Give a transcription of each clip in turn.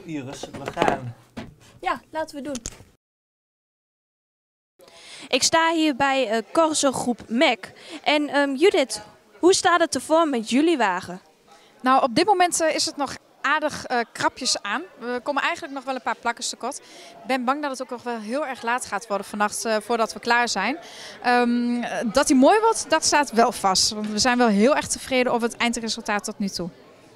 Iris, we gaan. Ja, laten we doen. Ik sta hier bij Corso-groep MEC. En Judith, hoe staat het ervoor met jullie wagen? Nou, op dit moment is het nog aardig krapjes aan. We komen eigenlijk nog wel een paar plakkers tekort. Ik ben bang dat het ook nog wel heel erg laat gaat worden vannacht voordat we klaar zijn. Dat hij mooi wordt, dat staat wel vast. Want we zijn wel heel erg tevreden over het eindresultaat tot nu toe.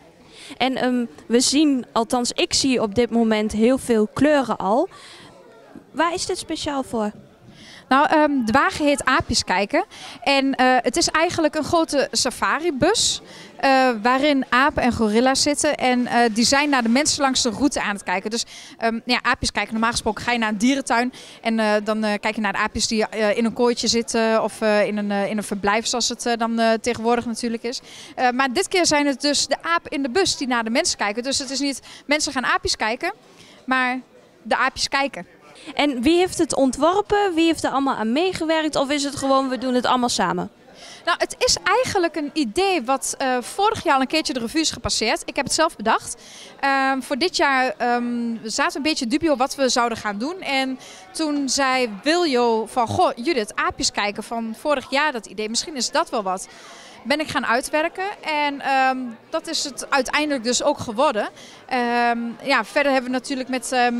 En we zien, althans ik zie op dit moment heel veel kleuren al. Waar is dit speciaal voor? Nou, de wagen heet Aapjes Kijken. En het is eigenlijk een grote safaribus. Waarin apen en gorilla's zitten. En die zijn naar de mensen langs de route aan het kijken. Dus ja, aapjes kijken. Normaal gesproken ga je naar een dierentuin. En dan kijk je naar de aapjes die in een kooitje zitten. Of in een verblijf zoals het dan tegenwoordig natuurlijk is. Maar dit keer zijn het dus de apen in de bus die naar de mensen kijken. Dus het is niet mensen gaan aapjes kijken. Maar de aapjes kijken. En wie heeft het ontworpen? Wie heeft er allemaal aan meegewerkt? Of is het gewoon, we doen het allemaal samen? Nou, het is eigenlijk een idee wat vorig jaar al een keertje de revue is gepasseerd. Ik heb het zelf bedacht. Voor dit jaar zaten we een beetje dubio wat we zouden gaan doen. En toen zei Wiljo van, goh Judith, Aapjes Kijken van vorig jaar dat idee. Misschien is dat wel wat. Ben ik gaan uitwerken en dat is het uiteindelijk dus ook geworden. Ja, verder hebben we natuurlijk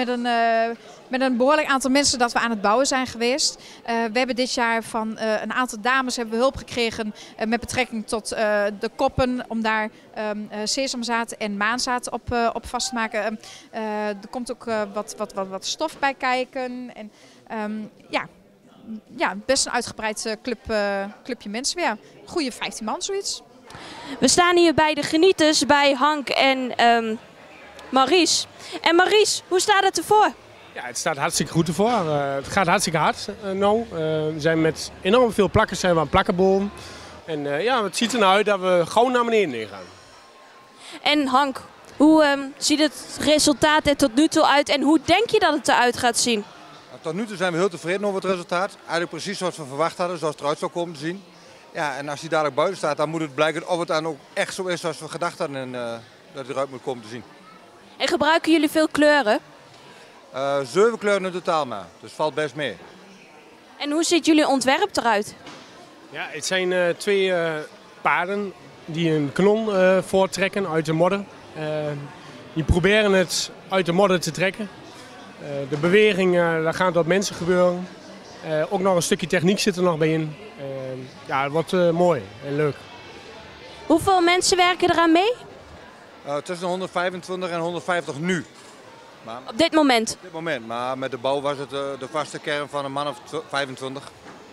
met een behoorlijk aantal mensen dat we aan het bouwen zijn geweest. We hebben dit jaar van een aantal dames hebben we hulp gekregen met betrekking tot de koppen. Om daar sesamzaad en maanzaad op vast te maken. Er komt ook wat stof bij kijken. En ja, best een uitgebreid clubje mensen weer. Goeie 15 man, zoiets. We staan hier bij de genieters, bij Hank en Maurice. En Maurice, hoe staat het ervoor? Ja, het staat hartstikke goed ervoor. Het gaat hartstikke hard nu. We zijn met enorm veel plakkers aan het plakkenboom. En ja, het ziet er nou uit dat we gewoon naar beneden gaan. En Hank, hoe ziet het resultaat er tot nu toe uit en hoe denk je dat het eruit gaat zien? Tot nu toe zijn we heel tevreden over het resultaat. Eigenlijk precies zoals we verwacht hadden, zoals het eruit zou komen te zien. Ja, en als hij dadelijk buiten staat, dan moet het blijken of het dan ook echt zo is zoals we gedacht hadden en dat het eruit moet komen te zien. En gebruiken jullie veel kleuren? 7 kleuren in totaal maar, dus valt best mee. En hoe ziet jullie ontwerp eruit? Ja, het zijn 2 paarden die een kanon voorttrekken uit de modder. Die proberen het uit de modder te trekken. De beweging, daar gaat door mensen gebeuren. Ook nog een stukje techniek zit er nog bij in. Ja, het wordt mooi en leuk. Hoeveel mensen werken eraan mee? Tussen 125 en 150 nu. Maar, Op dit moment? op dit moment, maar met de bouw was het de vaste kern van een man of 25.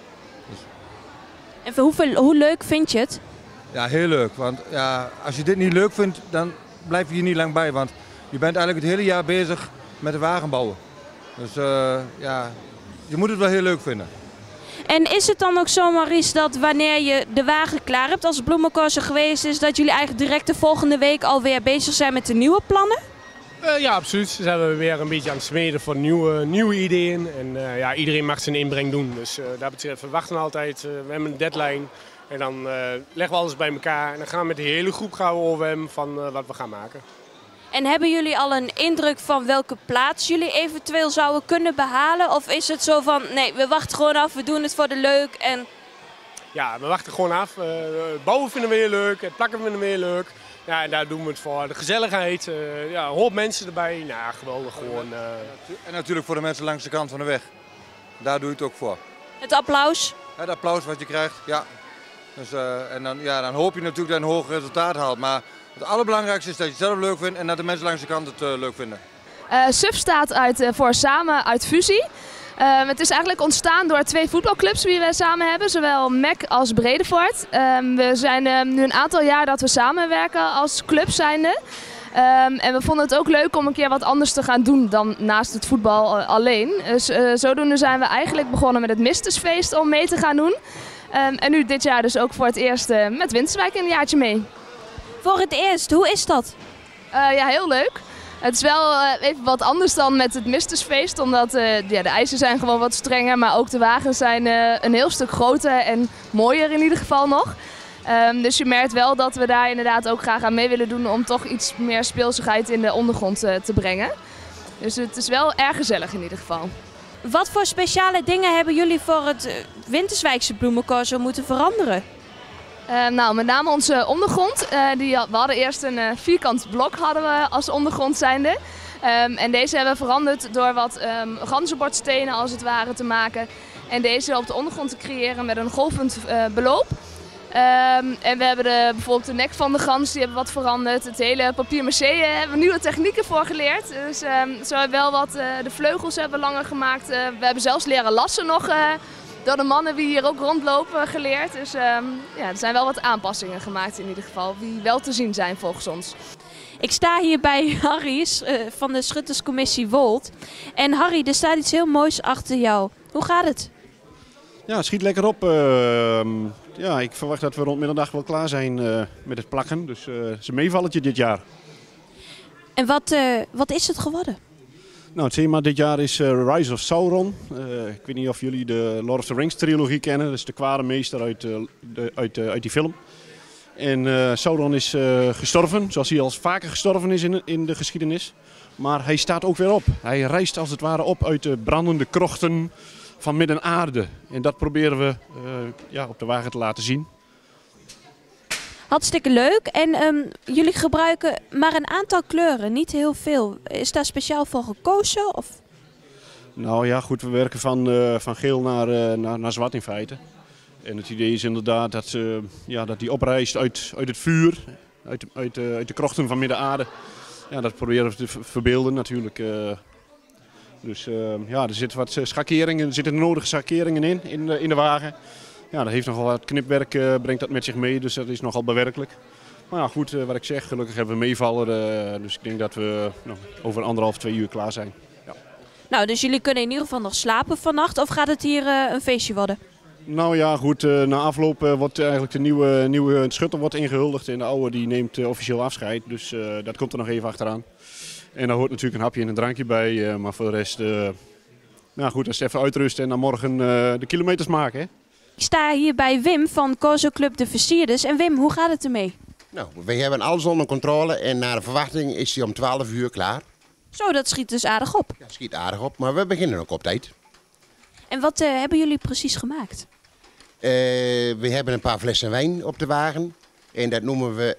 En hoe leuk vind je het? Ja, heel leuk. Want ja, als je dit niet leuk vindt, dan blijf je hier niet lang bij. Want je bent eigenlijk het hele jaar bezig met de wagen bouwen. Dus ja, je moet het wel heel leuk vinden. En is het dan ook zo, Maurice, dat wanneer je de wagen klaar hebt, als het bloemencorso geweest is, dat jullie eigenlijk direct de volgende week alweer bezig zijn met de nieuwe plannen? Ja, absoluut. Ze zijn we weer een beetje aan het smeden voor nieuwe ideeën. En ja, iedereen mag zijn inbreng doen. Dus dat betreft, we wachten altijd. We hebben een deadline. En dan leggen we alles bij elkaar. En dan gaan we met de hele groep over hebben van wat we gaan maken. En hebben jullie al een indruk van welke plaats jullie eventueel zouden kunnen behalen? Of is het zo van, nee, we wachten gewoon af, we doen het voor de leuk en... Ja, we wachten gewoon af. Het bouwen vinden we heel leuk, het plakken vinden we heel leuk. Ja, en daar doen we het voor. De gezelligheid, ja, een hoop mensen erbij. Nou ja, geweldig gewoon. En natuurlijk voor de mensen langs de kant van de weg. Daar doe je het ook voor. Het applaus? Het applaus wat je krijgt, ja. Dus, en dan hoop je natuurlijk dat je een hoog resultaat haalt. Maar het allerbelangrijkste is dat je het zelf leuk vindt en dat de mensen langs de kant het leuk vinden. SUF staat voor Samen uit Fusie. Het is eigenlijk ontstaan door 2 voetbalclubs die we samen hebben, zowel MEC als Bredevoort. We zijn nu een aantal jaar dat we samenwerken als club zijnde. En we vonden het ook leuk om een keer wat anders te gaan doen dan naast het voetbal alleen. Dus zodoende zijn we eigenlijk begonnen met het Mistersfeest om mee te gaan doen. En nu dit jaar dus ook voor het eerst met Winterswijk een jaartje mee. Voor het eerst, hoe is dat? Ja, heel leuk. Het is wel even wat anders dan met het Mistersfeest, omdat de eisen zijn gewoon wat strenger, maar ook de wagens zijn een heel stuk groter en mooier in ieder geval nog. Dus je merkt wel dat we daar inderdaad ook graag aan mee willen doen om toch iets meer speelsigheid in de ondergrond te brengen. Dus het is wel erg gezellig in ieder geval. Wat voor speciale dingen hebben jullie voor het Winterswijkse bloemencorso moeten veranderen? Nou, met name onze ondergrond. We hadden eerst een vierkant blok hadden we als ondergrond zijnde. En deze hebben we veranderd door wat ganzenbordstenen als het ware te maken. En deze op de ondergrond te creëren met een golvend beloop. En we hebben bijvoorbeeld de nek van de gans, die hebben wat veranderd. Het hele papier-maché hebben we nieuwe technieken voor geleerd. Dus zo hebben we wel wat, de vleugels hebben we langer gemaakt. We hebben zelfs leren lassen nog door de mannen die hier ook rondlopen geleerd. Dus ja, er zijn wel wat aanpassingen gemaakt in ieder geval, die wel te zien zijn volgens ons. Ik sta hier bij Harry van de Schutterscommissie Wold. En Harry, er staat iets heel moois achter jou. Hoe gaat het? Ja, het schiet lekker op. Ja, ik verwacht dat we rond middag wel klaar zijn met het plakken. Dus het is een meevalletje dit jaar. En wat is het geworden? Nou, het thema dit jaar is Rise of Sauron. Ik weet niet of jullie de Lord of the Rings trilogie kennen. Dat is de kwade meester uit die film. En Sauron is gestorven, zoals hij al vaker gestorven is in de geschiedenis. Maar hij staat ook weer op. Hij rijst als het ware op uit de brandende krochten van Midden-Aarde. En dat proberen we op de wagen te laten zien. Hartstikke leuk. En jullie gebruiken maar een aantal kleuren, niet heel veel. Is daar speciaal voor gekozen? Of? Nou ja, goed, we werken van geel naar zwart in feite. En het idee is inderdaad dat die oprijst uit het vuur, uit de krochten van Midden-Aarde. Ja, dat proberen we te verbeelden natuurlijk. Dus er zitten wat schakeringen, er zitten de nodige schakeringen in de wagen. Ja, dat heeft nogal wat knipwerk, brengt dat met zich mee, dus dat is nogal bewerkelijk. Maar ja, goed, wat ik zeg, gelukkig hebben we meevaller, dus ik denk dat we over 1,5, 2 uur klaar zijn. Ja. Nou, dus jullie kunnen in ieder geval nog slapen vannacht, of gaat het hier een feestje worden? Nou ja, goed, na afloop wordt eigenlijk de nieuwe schutter wordt ingehuldigd en de oude die neemt officieel afscheid, dus dat komt er nog even achteraan. En daar hoort natuurlijk een hapje en een drankje bij, maar voor de rest, nou goed, dat is even uitrusten en dan morgen de kilometers maken. Hè? Ik sta hier bij Wim van Corso Club De Versierders. En Wim, hoe gaat het ermee? Nou, we hebben alles onder controle en naar de verwachting is hij om 12 uur klaar. Zo, dat schiet dus aardig op. Ja, schiet aardig op, maar we beginnen ook op tijd. En wat hebben jullie precies gemaakt? We hebben een paar flessen wijn op de wagen en dat noemen we,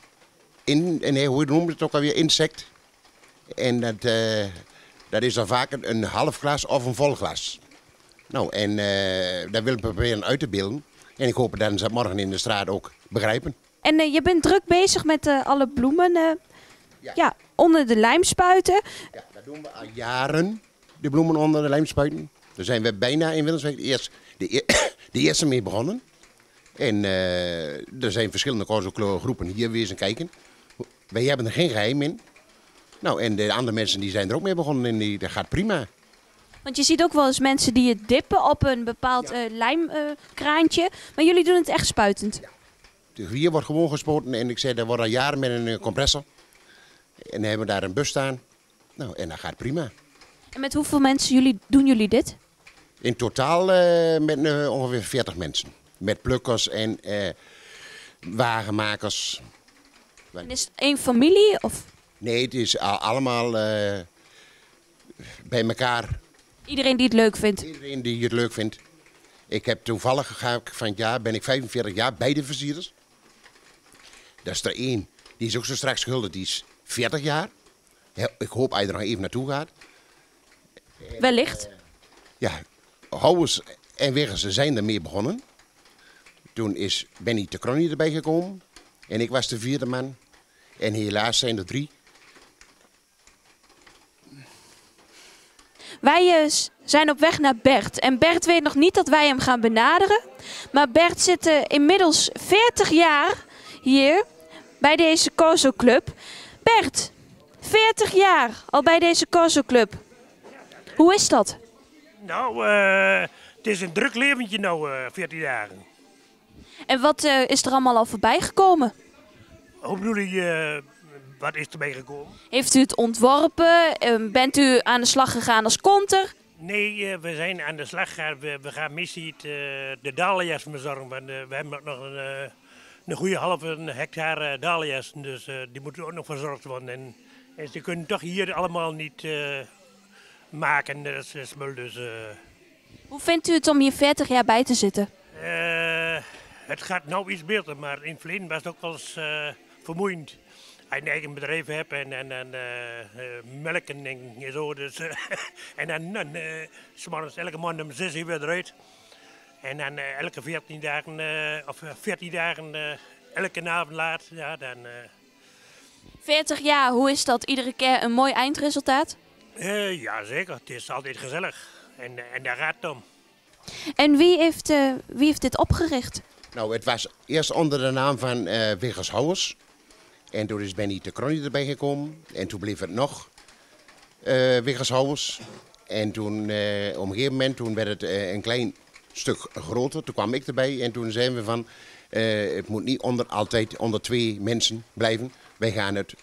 hoe noemen we het ook alweer, insect. En dat is dan vaak een half glas of een vol glas. Nou, en dat willen we proberen uit te beelden. En ik hoop dat ze morgen in de straat ook begrijpen. En je bent druk bezig met alle bloemen onder de lijm spuiten. Ja, dat doen we al jaren, de bloemen onder de lijm spuiten. Daar zijn we bijna in Winterswijk de eerste mee begonnen. En er zijn verschillende groepen hier weer eens kijken. Wij hebben er geen geheim in. Nou, en de andere mensen die zijn er ook mee begonnen en dat gaat prima. Want je ziet ook wel eens mensen die het dippen op een bepaald lijmkraantje. Maar jullie doen het echt spuitend. Ja. De rivier wordt gewoon gespoten en ik zei, dat wordt al jaren met een compressor. En dan hebben we daar een bus staan. Nou, en dat gaat prima. En met hoeveel mensen doen jullie dit? In totaal met ongeveer 40 mensen. Met plukkers en wagenmakers. En is het één familie? Of? Nee, het is allemaal bij elkaar. Iedereen die het leuk vindt? Iedereen die het leuk vindt. Ik heb toevallig van het jaar, ben ik 45 jaar bij de versierders. Dat is er één. Die is ook zo straks schuldig, die is 40 jaar. Ik hoop dat hij er nog even naartoe gaat. Wellicht. Ja, Houwers en Wiggers zijn ermee begonnen. Toen is Benny de Kronie erbij gekomen. En ik was de 4e man. En helaas zijn er 3. Wij zijn op weg naar Bert. En Bert weet nog niet dat wij hem gaan benaderen. Maar Bert zit inmiddels 40 jaar hier bij deze Corso Club. Bert, 40 jaar al bij deze Corso Club. Hoe is dat? Nou, het is een druk leventje nou, 14 dagen. En wat is er allemaal al voorbij gekomen? Hoe bedoel je, wat is erbij gekomen? Heeft u het ontworpen? Bent u aan de slag gegaan als konter? Nee, we zijn aan de slag gegaan. We gaan missie de dahlia's verzorgen. Want we hebben nog een goede halve hectare dahlia's. Dus die moeten ook nog verzorgd worden. En En ze kunnen toch hier allemaal niet maken, dat is smul. Dus, Hoe vindt u het om hier 40 jaar bij te zitten? het gaat nou iets beter, maar in het verleden was het ook wel eens vermoeiend. Als je een eigen bedrijf hebt en melken en zo. Dus, en dan 's morgens elke morgen om 6 uur weer eruit. En dan elke 14 dagen, of 14 dagen, elke avond laat. Ja, dan, 40 jaar, hoe is dat? Iedere keer een mooi eindresultaat? ja, zeker. Het is altijd gezellig. En daar gaat het om. En wie heeft dit opgericht? Nou, het was eerst onder de naam van Wiggers Houwers. En toen is Benny de Kronie erbij gekomen. En toen bleef het nog Wiggers Houwers. En toen, op een gegeven moment, toen werd het een klein stuk groter. Toen kwam ik erbij en toen zeiden we van... het moet niet altijd onder 2 mensen blijven. Wij gaan het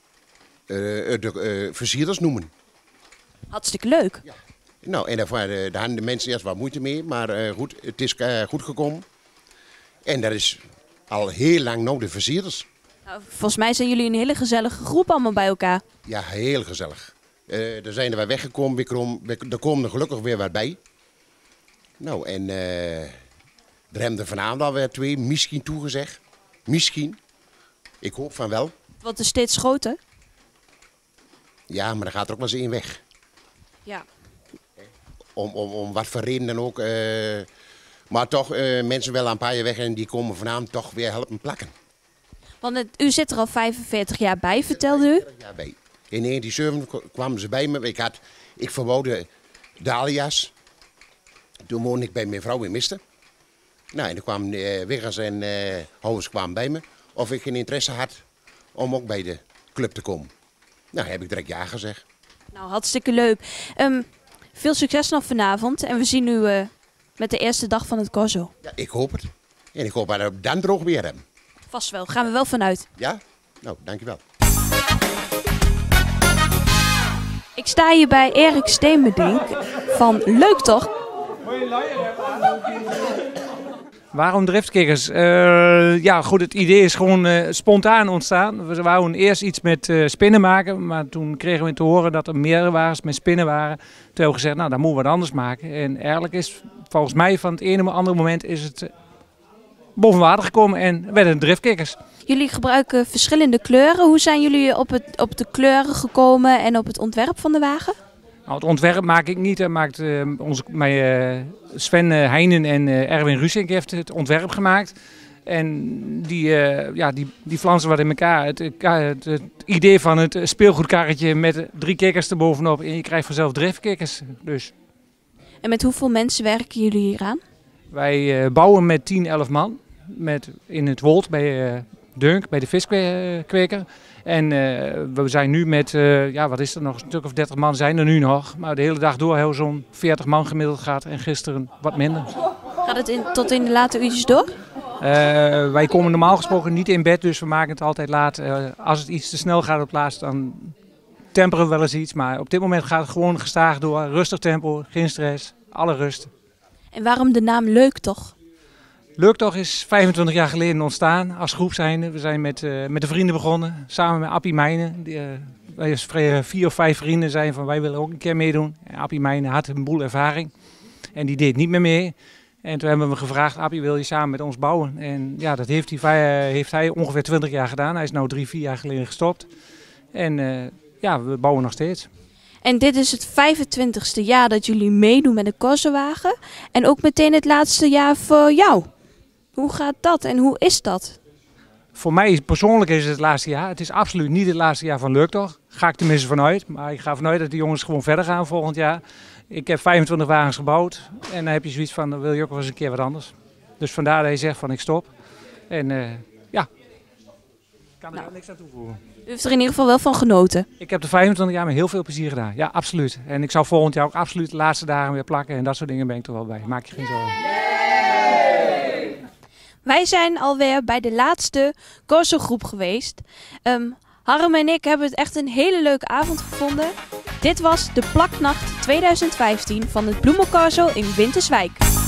de versierders noemen. Hartstikke leuk. Ja. Nou, en daar hadden de mensen eerst wat moeite mee. Maar goed, het is goed gekomen. En dat is al heel lang nou de versierders. Nou, volgens mij zijn jullie een hele gezellige groep allemaal bij elkaar. Ja, heel gezellig. Er zijn er wat weggekomen, er komen er gelukkig weer wat bij. Nou, en er hebben er vanavond alweer 2 misschien toegezegd. Misschien. Ik hoop van wel. Het wordt dus steeds groter. Ja, maar er gaat er ook wel eens 1 weg. Ja. Om wat voor reden dan ook. Maar toch, mensen wel een paar jaar weg en die komen vanavond toch weer helpen plakken. Want u zit er al 45 jaar bij, vertelde u? Ja, bij. In 1970 kwamen ze bij me. Ik verbouwde dahlia's. Toen woonde ik bij mijn vrouw in Misten. Nou, en toen kwamen Wiggers en Houwers kwamen bij me. Of ik geen interesse had om ook bij de club te komen. Nou, heb ik direct ja gezegd. Nou, hartstikke leuk. Veel succes nog vanavond. En we zien u met de eerste dag van het Corso. Ja, ik hoop het. En ik hoop dat we dan droog weer hebben. Vast wel, gaan we wel vanuit. Ja? Nou, dankjewel. Ik sta hier bij Erik Steenbedink van Leuk Toch? Waarom driftkikkers? Ja, goed, het idee is gewoon spontaan ontstaan. We wouden eerst iets met spinnen maken, maar toen kregen we te horen dat er meerwaardes met spinnen waren. Toen hebben we gezegd, nou, dan moeten we wat anders maken. En eigenlijk is volgens mij van het ene op het andere moment is het boven water gekomen en werden driftkikkers. Jullie gebruiken verschillende kleuren. Hoe zijn jullie op de kleuren gekomen en op het ontwerp van de wagen? Nou, het ontwerp maak ik niet, dat maakt Sven Heijnen en Erwin Rusink heeft het ontwerp gemaakt. En die flansen wat in elkaar. Het idee van het speelgoedkarretje met 3 kikkers erbovenop en je krijgt vanzelf driftkikkers. Dus. En met hoeveel mensen werken jullie hier aan? Wij bouwen met 10, 11 man in het Wold bij Dunk, bij de viskweker. En we zijn nu met, wat is er nog, een stuk of 30 man zijn er nu nog. Maar de hele dag door hebben we zo'n 40 man gemiddeld gehad en gisteren wat minder. Gaat het tot in de late uurtjes door? Wij komen normaal gesproken niet in bed, dus we maken het altijd laat. Als het iets te snel gaat op plaats, dan temperen we wel eens iets. Maar op dit moment gaat het gewoon gestaag door, rustig tempo, geen stress, alle rust. En waarom de naam Leuk Toch? Leuk Toch is 25 jaar geleden ontstaan als groep zijnde. We zijn met de vrienden begonnen, samen met Appie Mijnen. Wij 4 of 5 vrienden zijn van wij willen ook een keer meedoen. En Appie Mijnen had een boel ervaring en die deed niet meer mee. En toen hebben we gevraagd, Appie, wil je samen met ons bouwen? En ja, dat heeft hij ongeveer 20 jaar gedaan. Hij is nu 3, 4 jaar geleden gestopt. En we bouwen nog steeds. En dit is het 25ste jaar dat jullie meedoen met de Corso-wagen. En ook meteen het laatste jaar voor jou. Hoe gaat dat en hoe is dat? Voor mij persoonlijk is het het laatste jaar. Het is absoluut niet het laatste jaar van Leuk Toch. Ga ik tenminste vanuit. Maar ik ga vanuit dat de jongens gewoon verder gaan volgend jaar. Ik heb 25 wagens gebouwd. En dan heb je zoiets van, dan wil je ook wel eens een keer wat anders. Dus vandaar dat je zegt van ik stop. En ik kan er niks aan toevoegen. U heeft er in ieder geval wel van genoten. Ik heb er 25 jaar met heel veel plezier gedaan. Ja, absoluut. En ik zou volgend jaar ook absoluut de laatste dagen weer plakken. En dat soort dingen ben ik er wel bij. Maak je geen zorgen. Wij zijn alweer bij de laatste Corso-groep geweest. Harm en ik hebben het echt een hele leuke avond gevonden. Dit was de Plaknacht 2015 van het Bloemencorso in Winterswijk.